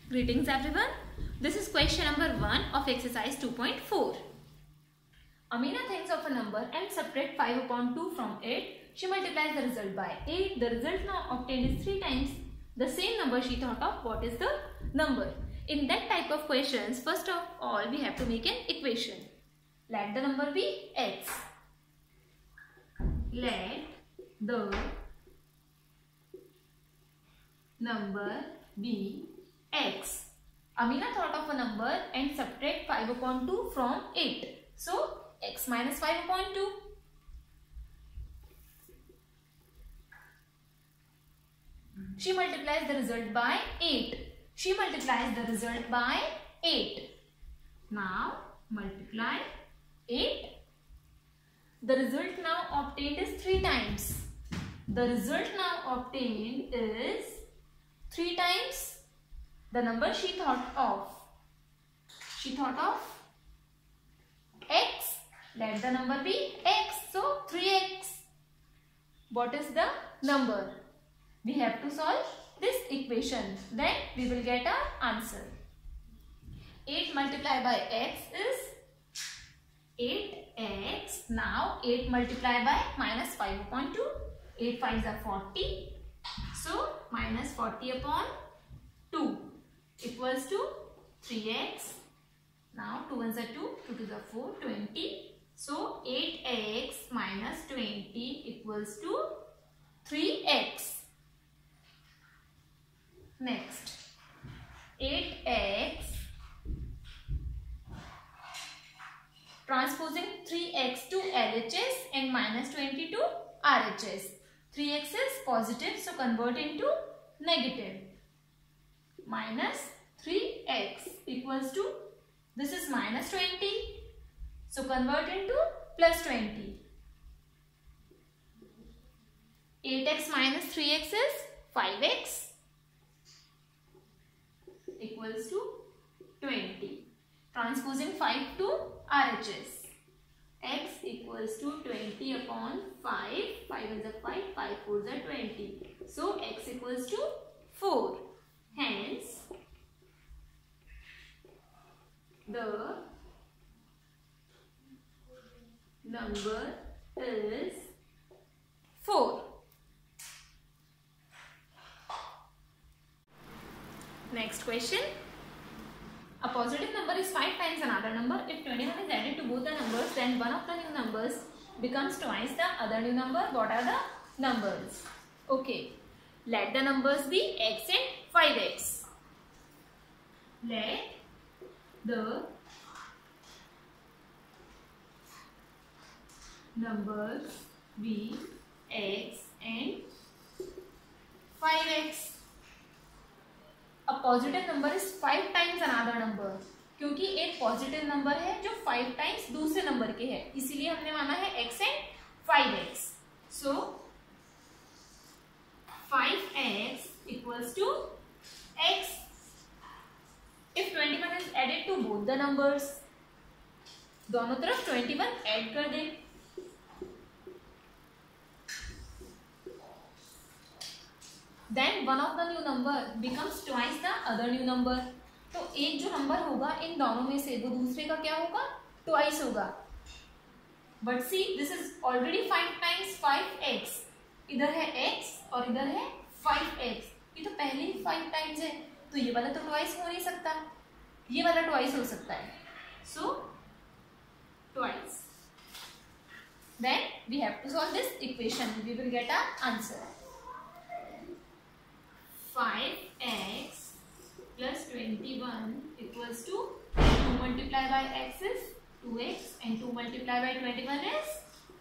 Greetings everyone. This is question number 1 of exercise 2.4. Amina thinks of a number and subtract 5 upon 2 from it. She multiplies the result by 8. The result now obtained is 3 times the same number she thought of. What is the number? In that type of questions, first of all we have to make an equation. Let the number be x. Let the number be x. Amina thought of a number and subtract 5 upon 2 from it. So, x minus 5 upon 2. She multiplies the result by 8. She multiplies the result by 8. Now, multiply 8. The result now obtained is 3 times. The result now obtained is 3 times the number she thought of. She thought of x. Let the number be x. So 3x. What is the number? We have to solve this equation. Then we will get our answer. 8 multiplied by x is 8x. Now 8 multiplied by minus 5 upon 2. 8 5s are 40. So minus 40 upon 2 equals to 3x. Now 2 ones are 2, 2 2s are 4, 20. So 8x minus 20 equals to 3x. Next, 8x transposing 3x to LHS and minus 20 to RHS. 3x is positive, so convert into negative. Minus 3x equals to, this is minus 20, so convert into plus 20. 8x minus 3x is 5x equals to 20. Transposing 5 to RHS. X equals to 20 upon 5. 5 is a 5, 5 4s are 20. So x equals to 4. Hence, the number is 4. Next question. A positive number is 5 times another number. If 21 is added to both the numbers, then one of the new numbers becomes twice the other new number. What are the numbers? Okay. Let the numbers be x and 5x. Let the numbers be x and 5x. A positive number is 5 times another number. क्योंकि एक positive number है जो 5 times दूसरे number के है, इसीलिए हमने माना है x and 5x. So 5x equals to x. If 21 is added to both the numbers, दोनों तरफ 21 ऐड कर दें. Then one of the new number becomes twice the other new number. तो एक जो नंबर होगा इन दोनों में से वो दूसरे का क्या होगा? ट्वाइस होगा. But see, this is already 5 times 5x. इधर है x और इधर है 5x. ये तो पहले ही 5 टाइम्स है, तो ये वाला तो ट्वाइस हो नहीं सकता, ये वाला ट्वाइस हो सकता है. So twice. Then we have to solve this equation. We will get our answer. 5x plus 21 equals to 2 multiplied by x is 2x and 2 multiplied by 21 is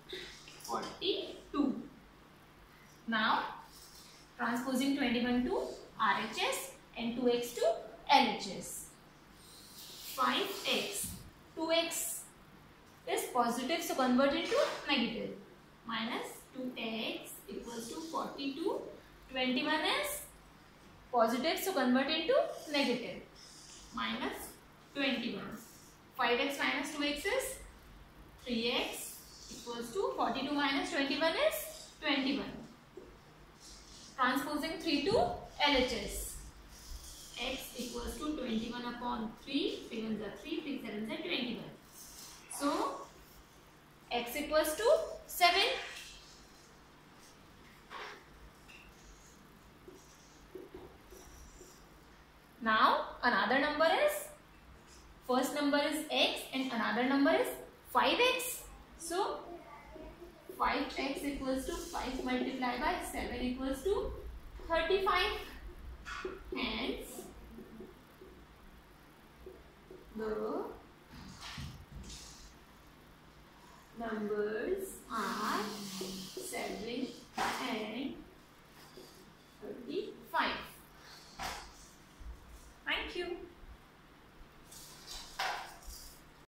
42. Now transposing 21 to RHS and 2x to LHS. 5x, 2x is positive, so convert into negative. Minus 2x equals to 42. 21 is positive, so convert into negative. Minus 21. 5x minus 2x is 3x equals to 42 minus 21 is 21. Transposing 3 to LHS. X equals to 21 upon 3. 3 ones are 3, 3 sevens are 21. So x equals to 7. Now another number is, first number is x and another number is 5x. So 5x equals to 5 multiplied by 7 equals to 35. Hence the numbers are 7 and